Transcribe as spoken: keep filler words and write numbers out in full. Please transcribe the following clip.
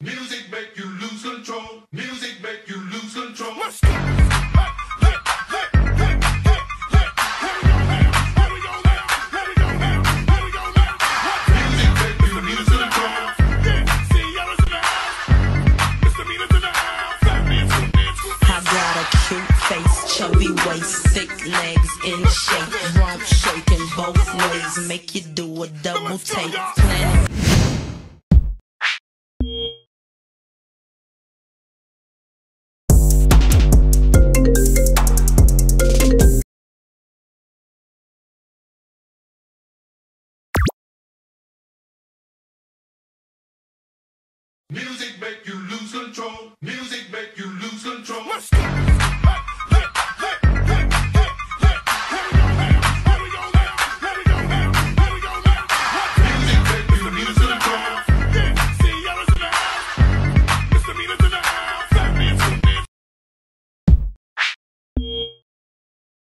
Music make you lose control. Music make you lose control. Let's go. Hey, hey, hey, hey, hey, hey. Here we go now. Here we go now. Here we go now. Here we go now. Music make you lose control. Yeah, Sierra's in the house. Misdemeanors in the house. Fat man, scoop man, scoop man. I got a cute face, chubby waist, thick legs in shape, rump shaking both ways, make you do a double take. Planet. Music make you lose control. Music make you lose control.